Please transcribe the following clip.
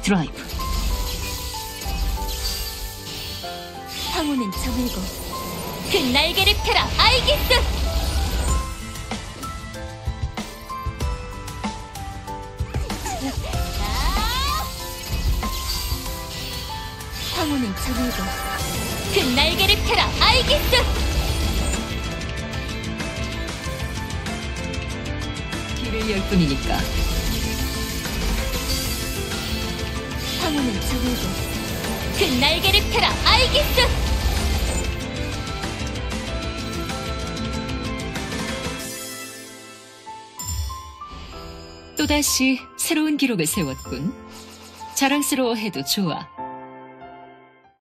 드라이브. 황혼은 저물고 그 날개를 펴라 아이기스! 황혼은 저물고 그 날개를 펴라 아이기스! 길을 열 뿐이니까. 황혼은 저물고 그 날개를 펴라 아이기스! 또다시 새로운 기록을 세웠군. 자랑스러워해도 좋아.